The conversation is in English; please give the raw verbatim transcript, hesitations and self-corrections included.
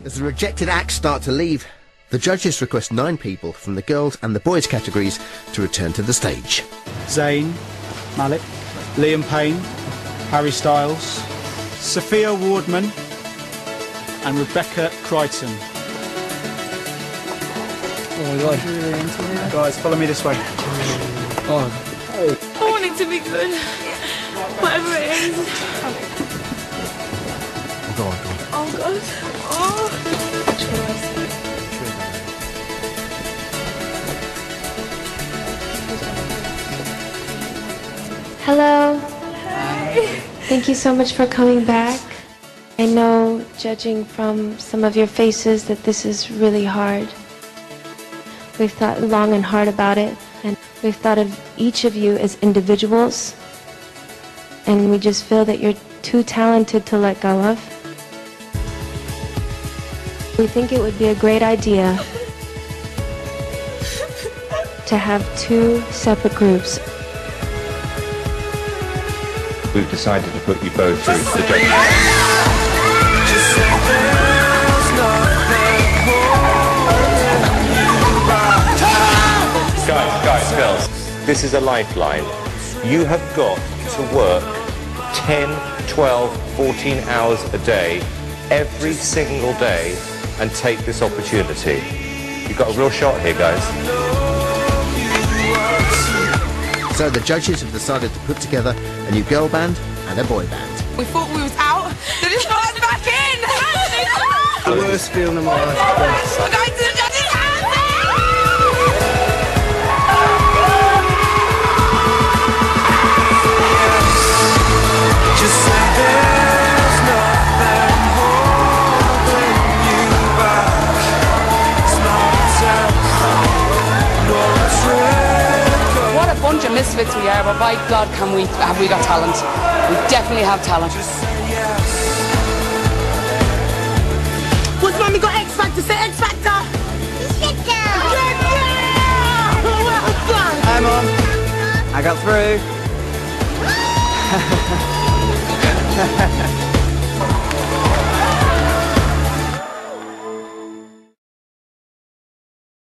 As the rejected acts start to leave, the judges request nine people from the girls and the boys categories to return to the stage. Zayn Malik, Liam Payne, Harry Styles, Sophia Wardman and Rebecca Crichton. Oh my god. Really into it. Guys, follow me this way. Oh. I want it to be good. Whatever it is. Go on, go on. Oh god. Oh. Hello. Hi. Thank you so much for coming back. I know, judging from some of your faces, that this is really hard. We've thought long and hard about it, and we've thought of each of you as individuals, and we just feel that you're too talented to let go of. We think it would be a great idea to have two separate groups. We've decided to put you both through the judging. Guys, guys, girls, this is a lifeline. You have got to work ten, twelve, fourteen hours a day, every single day, and take this opportunity. You've got a real shot here, guys. So the judges have decided to put together a new girl band and a boy band. We thought we was out, they just brought us back in! The worst feeling of my life. We're going to the judges' house! Just say there's nothing holding you back. It's not a test, nor a trick. What a bunch of misfits we are, but by God, can we have we got talent? We definitely have talent. What's mommy got X Factor? Say X Factor! Sit down! Hi Mom. I got through.